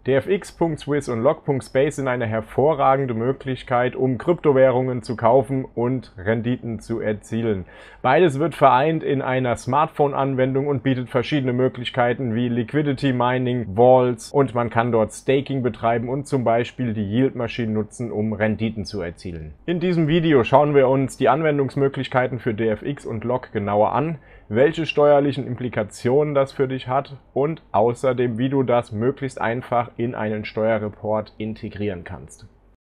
DFX.Swiss und Lock.Space sind eine hervorragende Möglichkeit, um Kryptowährungen zu kaufen und Renditen zu erzielen. Beides wird vereint in einer Smartphone-Anwendung und bietet verschiedene Möglichkeiten wie Liquidity Mining, Vaults und man kann dort Staking betreiben und zum Beispiel die Yield-Maschinen nutzen, um Renditen zu erzielen. In diesem Video schauen wir uns die Anwendungsmöglichkeiten für DFX und Lock genauer an, welche steuerlichen Implikationen das für dich hat und außerdem, wie du das möglichst einfach in einen Steuerreport integrieren kannst.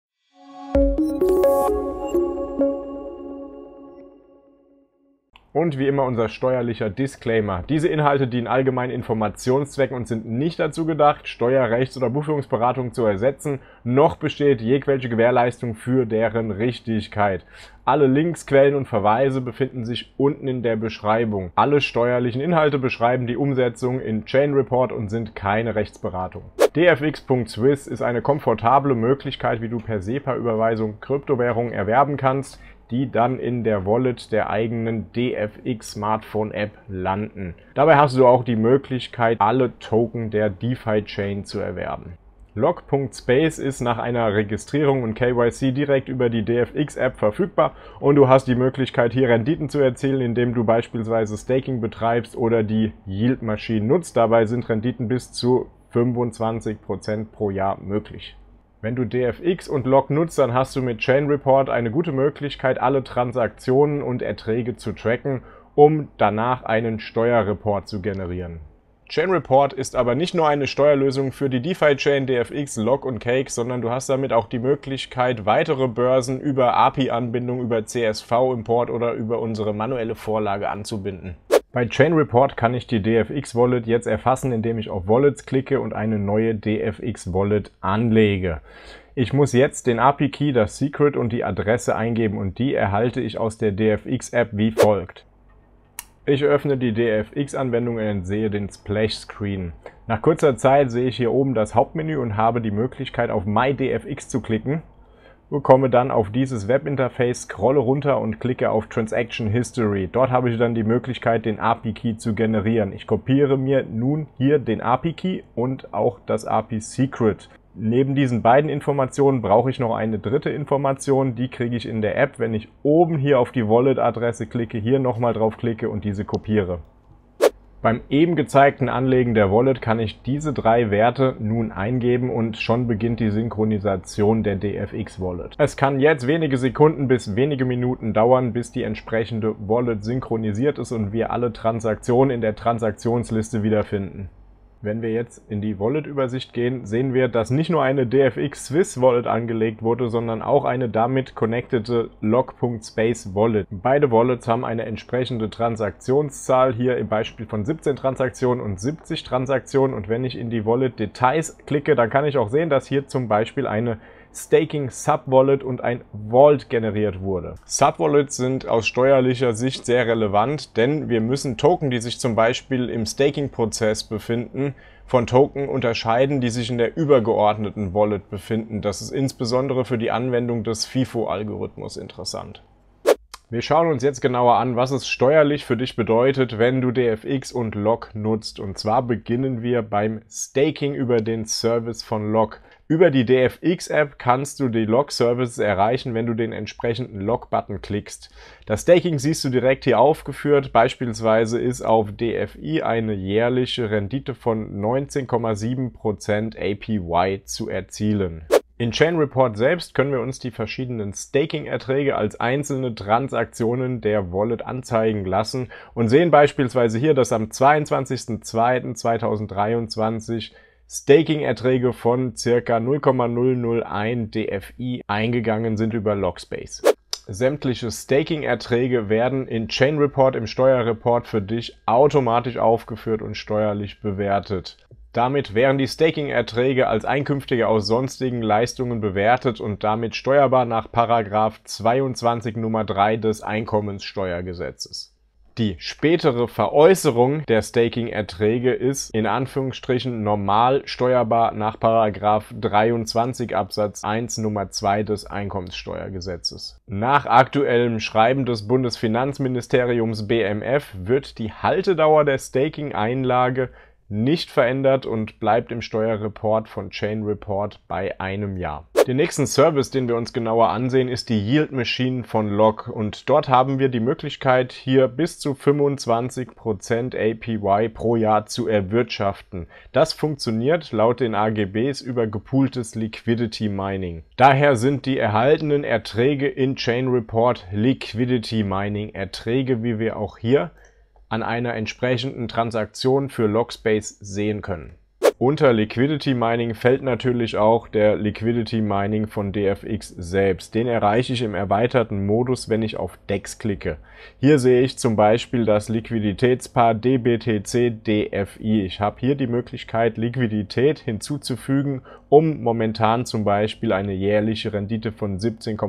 Und wie immer unser steuerlicher Disclaimer. Diese Inhalte dienen allgemeinen Informationszwecken und sind nicht dazu gedacht, Steuer-, Rechts- oder Buchführungsberatung zu ersetzen, noch besteht jegliche Gewährleistung für deren Richtigkeit. Alle Links, Quellen und Verweise befinden sich unten in der Beschreibung. Alle steuerlichen Inhalte beschreiben die Umsetzung in Chain Report und sind keine Rechtsberatung. DFX.Swiss ist eine komfortable Möglichkeit, wie du per SEPA-Überweisung Kryptowährungen erwerben kannst, die dann in der Wallet der eigenen DFX Smartphone App landen. Dabei hast du auch die Möglichkeit, alle Token der DeFi-Chain zu erwerben. Lock.Space ist nach einer Registrierung und KYC direkt über die DFX-App verfügbar und du hast die Möglichkeit, hier Renditen zu erzielen, indem du beispielsweise Staking betreibst oder die Yield-Maschinen nutzt. Dabei sind Renditen bis zu 25% pro Jahr möglich. Wenn du DFX und Lock nutzt, dann hast du mit Chain Report eine gute Möglichkeit, alle Transaktionen und Erträge zu tracken, um danach einen Steuerreport zu generieren. Chain Report ist aber nicht nur eine Steuerlösung für die DeFi-Chain DFX, Lock und Cake, sondern du hast damit auch die Möglichkeit, weitere Börsen über API-Anbindung, über CSV-Import oder über unsere manuelle Vorlage anzubinden. Bei Chain Report kann ich die DFX-Wallet jetzt erfassen, indem ich auf Wallets klicke und eine neue DFX-Wallet anlege. Ich muss jetzt den API-Key, das Secret und die Adresse eingeben und die erhalte ich aus der DFX-App wie folgt. Ich öffne die DFX-Anwendung und sehe den Splash-Screen. Nach kurzer Zeit sehe ich hier oben das Hauptmenü und habe die Möglichkeit, auf MyDFX zu klicken. Komme dann auf dieses Webinterface, scrolle runter und klicke auf Transaction History. Dort habe ich dann die Möglichkeit, den API-Key zu generieren. Ich kopiere mir nun hier den API-Key und auch das API-Secret. Neben diesen beiden Informationen brauche ich noch eine dritte Information, die kriege ich in der App, wenn ich oben hier auf die Wallet-Adresse klicke, hier nochmal drauf klicke und diese kopiere. Beim eben gezeigten Anlegen der Wallet kann ich diese drei Werte nun eingeben und schon beginnt die Synchronisation der DFX-Wallet. Es kann jetzt wenige Sekunden bis wenige Minuten dauern, bis die entsprechende Wallet synchronisiert ist und wir alle Transaktionen in der Transaktionsliste wiederfinden. Wenn wir jetzt in die Wallet-Übersicht gehen, sehen wir, dass nicht nur eine DFX Swiss Wallet angelegt wurde, sondern auch eine damit connectete Lock.Space Wallet. Beide Wallets haben eine entsprechende Transaktionszahl, hier im Beispiel von 17 Transaktionen und 70 Transaktionen. Und wenn ich in die Wallet-Details klicke, dann kann ich auch sehen, dass hier zum Beispiel eine Staking Subwallet und ein Vault generiert wurde. Subwallets sind aus steuerlicher Sicht sehr relevant, denn wir müssen Token, die sich zum Beispiel im Staking-Prozess befinden, von Token unterscheiden, die sich in der übergeordneten Wallet befinden. Das ist insbesondere für die Anwendung des FIFO-Algorithmus interessant. Wir schauen uns jetzt genauer an, was es steuerlich für dich bedeutet, wenn du DFX und Lock nutzt. Und zwar beginnen wir beim Staking über den Service von Lock. Über die DFX-App kannst du die Lock-Services erreichen, wenn du den entsprechenden Lock-Button klickst. Das Staking siehst du direkt hier aufgeführt. Beispielsweise ist auf DFI eine jährliche Rendite von 19,7% APY zu erzielen. In Chain Report selbst können wir uns die verschiedenen Staking-Erträge als einzelne Transaktionen der Wallet anzeigen lassen und sehen beispielsweise hier, dass am 22.02.2023 Staking-Erträge von ca. 0,001 DFI eingegangen sind über Lockspace. Sämtliche Staking-Erträge werden in Chain Report im Steuerreport für dich automatisch aufgeführt und steuerlich bewertet. Damit wären die Staking-Erträge als Einkünftige aus sonstigen Leistungen bewertet und damit steuerbar nach § 22 Nummer 3 des Einkommenssteuergesetzes. Die spätere Veräußerung der Staking-Erträge ist in Anführungsstrichen normal steuerbar nach § 23 Absatz 1 Nummer 2 des Einkommenssteuergesetzes. Nach aktuellem Schreiben des Bundesfinanzministeriums BMF wird die Haltedauer der Staking-Einlage nicht verändert und bleibt im Steuerreport von Chain Report bei einem Jahr. Den nächsten Service, den wir uns genauer ansehen, ist die Yield Machine von Log, und dort haben wir die Möglichkeit, hier bis zu 25% APY pro Jahr zu erwirtschaften. Das funktioniert laut den AGBs über gepooltes Liquidity Mining. Daher sind die erhaltenen Erträge in Chain Report Liquidity Mining Erträge, wie wir auch hier an einer entsprechenden Transaktion für Logspace sehen können. Unter Liquidity Mining fällt natürlich auch der Liquidity Mining von DFX selbst. Den erreiche ich im erweiterten Modus, wenn ich auf DEX klicke. Hier sehe ich zum Beispiel das Liquiditätspaar DBTC-DFI. Ich habe hier die Möglichkeit, Liquidität hinzuzufügen, um momentan zum Beispiel eine jährliche Rendite von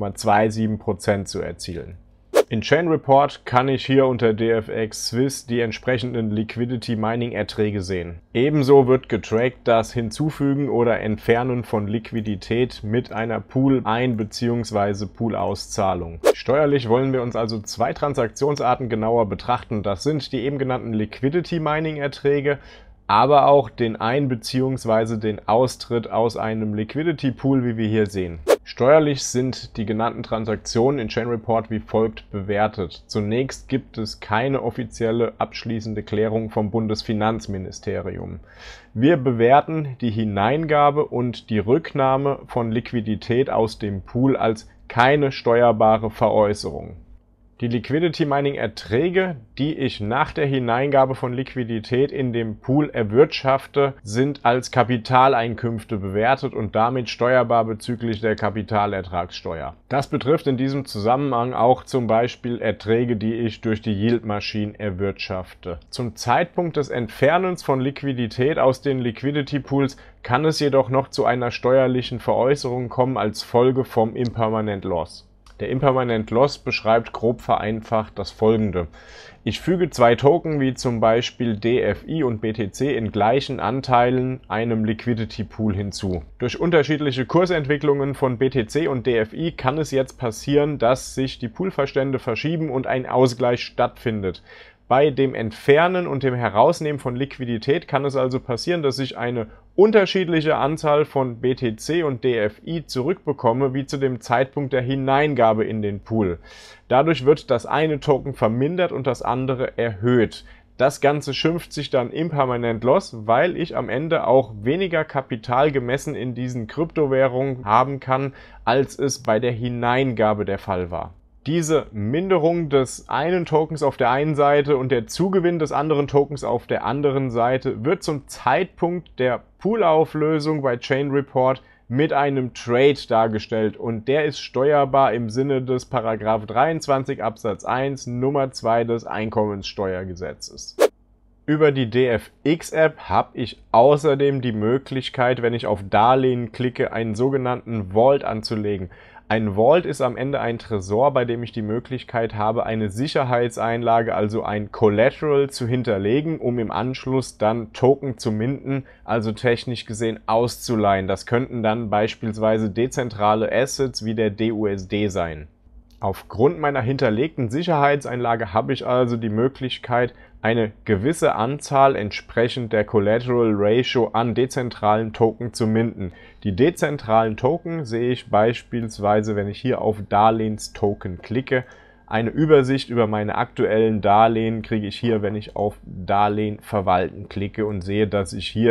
17,27% zu erzielen. In Chain Report kann ich hier unter DFX Swiss die entsprechenden Liquidity Mining Erträge sehen. Ebenso wird getrackt das Hinzufügen oder Entfernen von Liquidität mit einer Pool-Ein- bzw. Pool-Auszahlung. Steuerlich wollen wir uns also zwei Transaktionsarten genauer betrachten. Das sind die eben genannten Liquidity Mining Erträge, aber auch den Ein- bzw. den Austritt aus einem Liquidity Pool, wie wir hier sehen. Steuerlich sind die genannten Transaktionen in Chain Report wie folgt bewertet. Zunächst gibt es keine offizielle abschließende Klärung vom Bundesfinanzministerium. Wir bewerten die Hineingabe und die Rücknahme von Liquidität aus dem Pool als keine steuerbare Veräußerung. Die Liquidity Mining Erträge, die ich nach der Hineingabe von Liquidität in dem Pool erwirtschafte, sind als Kapitaleinkünfte bewertet und damit steuerbar bezüglich der Kapitalertragssteuer. Das betrifft in diesem Zusammenhang auch zum Beispiel Erträge, die ich durch die Yield Machine erwirtschafte. Zum Zeitpunkt des Entfernens von Liquidität aus den Liquidity Pools kann es jedoch noch zu einer steuerlichen Veräußerung kommen als Folge vom Impermanent Loss. Der Impermanent Loss beschreibt grob vereinfacht das Folgende. Ich füge zwei Token wie zum Beispiel DFI und BTC in gleichen Anteilen einem Liquidity Pool hinzu. Durch unterschiedliche Kursentwicklungen von BTC und DFI kann es jetzt passieren, dass sich die Poolverstände verschieben und ein Ausgleich stattfindet. Bei dem Entfernen und dem Herausnehmen von Liquidität kann es also passieren, dass ich eine unterschiedliche Anzahl von BTC und DFI zurückbekomme, wie zu dem Zeitpunkt der Hineingabe in den Pool. Dadurch wird das eine Token vermindert und das andere erhöht. Das Ganze schimpft sich dann Impermanent Loss, weil ich am Ende auch weniger Kapital gemessen in diesen Kryptowährungen haben kann, als es bei der Hineingabe der Fall war. Diese Minderung des einen Tokens auf der einen Seite und der Zugewinn des anderen Tokens auf der anderen Seite wird zum Zeitpunkt der Poolauflösung bei Chain Report mit einem Trade dargestellt und der ist steuerbar im Sinne des Paragraph 23 Absatz 1 Nummer 2 des Einkommenssteuergesetzes. Über die DFX-App habe ich außerdem die Möglichkeit, wenn ich auf Darlehen klicke, einen sogenannten Vault anzulegen. Ein Vault ist am Ende ein Tresor, bei dem ich die Möglichkeit habe, eine Sicherheitseinlage, also ein Collateral, zu hinterlegen, um im Anschluss dann Token zu minten, also technisch gesehen auszuleihen. Das könnten dann beispielsweise dezentrale Assets wie der DUSD sein. Aufgrund meiner hinterlegten Sicherheitseinlage habe ich also die Möglichkeit, eine gewisse Anzahl entsprechend der Collateral Ratio an dezentralen Token zu minten. Die dezentralen Token sehe ich beispielsweise, wenn ich hier auf Darlehenstoken klicke. Eine Übersicht über meine aktuellen Darlehen kriege ich hier, wenn ich auf Darlehen verwalten klicke und sehe, dass ich hier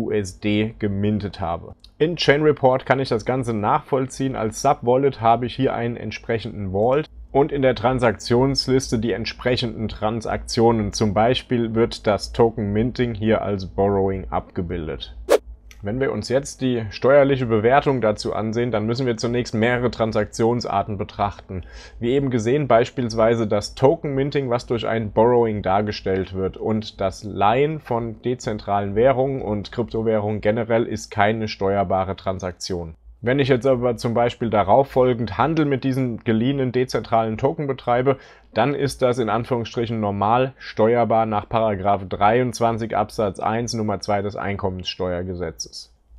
DUSD gemintet habe. In Chain Report kann ich das Ganze nachvollziehen. Als Subwallet habe ich hier einen entsprechenden Vault und in der Transaktionsliste die entsprechenden Transaktionen. Zum Beispiel wird das Token Minting hier als Borrowing abgebildet. Wenn wir uns jetzt die steuerliche Bewertung dazu ansehen, dann müssen wir zunächst mehrere Transaktionsarten betrachten. Wie eben gesehen, beispielsweise das Token Minting, was durch ein Borrowing dargestellt wird, und das Leihen von dezentralen Währungen und Kryptowährungen generell ist keine steuerbare Transaktion. Wenn ich jetzt aber zum Beispiel darauf folgend Handel mit diesen geliehenen dezentralen Token betreibe, dann ist das in Anführungsstrichen normal steuerbar nach § 23 Absatz 1 Nummer 2 des Einkommenssteuergesetzes.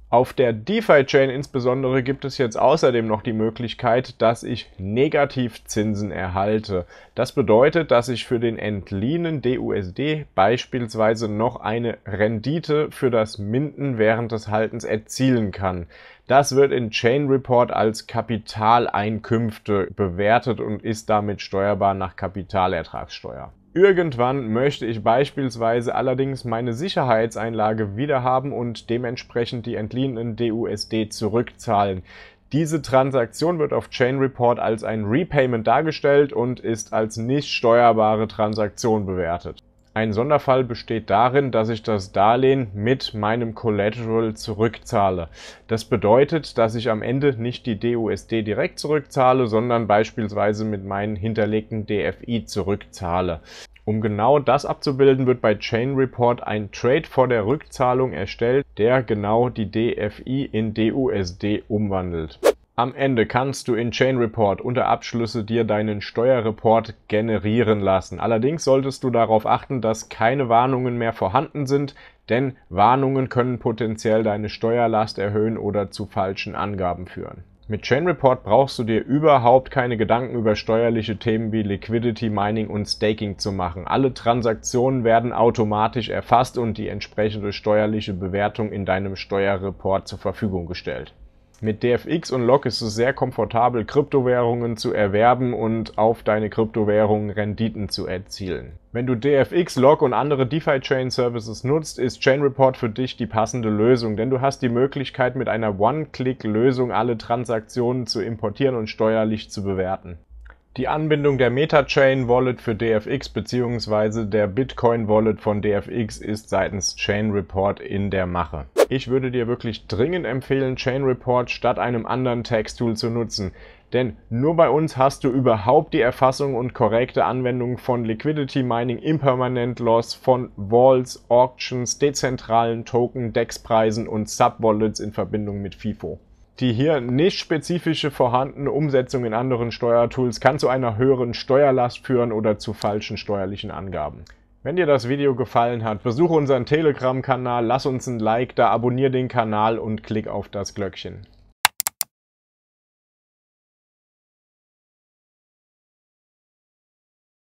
Auf der DeFi-Chain insbesondere gibt es jetzt außerdem noch die Möglichkeit, dass ich Negativzinsen erhalte. Das bedeutet, dass ich für den entliehenen DUSD beispielsweise noch eine Rendite für das Minden während des Haltens erzielen kann. Das wird in Chain Report als Kapitaleinkünfte bewertet und ist damit steuerbar nach Kapitalertragssteuer. Irgendwann möchte ich beispielsweise allerdings meine Sicherheitseinlage wiederhaben und dementsprechend die entliehenen DUSD zurückzahlen. Diese Transaktion wird auf Chain Report als ein Repayment dargestellt und ist als nicht steuerbare Transaktion bewertet. Ein Sonderfall besteht darin, dass ich das Darlehen mit meinem Collateral zurückzahle. Das bedeutet, dass ich am Ende nicht die DUSD direkt zurückzahle, sondern beispielsweise mit meinen hinterlegten DFI zurückzahle. Um genau das abzubilden, wird bei Chain Report ein Trade vor der Rückzahlung erstellt, der genau die DFI in DUSD umwandelt. Am Ende kannst du in Chain Report unter Abschlüsse dir deinen Steuerreport generieren lassen. Allerdings solltest du darauf achten, dass keine Warnungen mehr vorhanden sind, denn Warnungen können potenziell deine Steuerlast erhöhen oder zu falschen Angaben führen. Mit Chain Report brauchst du dir überhaupt keine Gedanken über steuerliche Themen wie Liquidity Mining und Staking zu machen. Alle Transaktionen werden automatisch erfasst und die entsprechende steuerliche Bewertung in deinem Steuerreport zur Verfügung gestellt. Mit DFX und Lock ist es sehr komfortabel, Kryptowährungen zu erwerben und auf deine Kryptowährungen Renditen zu erzielen. Wenn du DFX, Lock und andere DeFi-Chain-Services nutzt, ist Chain Report für dich die passende Lösung, denn du hast die Möglichkeit, mit einer One-Click-Lösung alle Transaktionen zu importieren und steuerlich zu bewerten. Die Anbindung der MetaChain Wallet für DFX bzw. der Bitcoin Wallet von DFX ist seitens Chain Report in der Mache. Ich würde dir wirklich dringend empfehlen, Chain Report statt einem anderen Tax-Tool zu nutzen. Denn nur bei uns hast du überhaupt die Erfassung und korrekte Anwendung von Liquidity Mining, Impermanent Loss, von Vaults, Auctions, dezentralen Token, DEX-Preisen und Subwallets in Verbindung mit FIFO. Die hier nicht spezifische vorhandene Umsetzung in anderen Steuertools kann zu einer höheren Steuerlast führen oder zu falschen steuerlichen Angaben. Wenn dir das Video gefallen hat, besuche unseren Telegram-Kanal, lass uns ein Like da, abonniere den Kanal und klick auf das Glöckchen.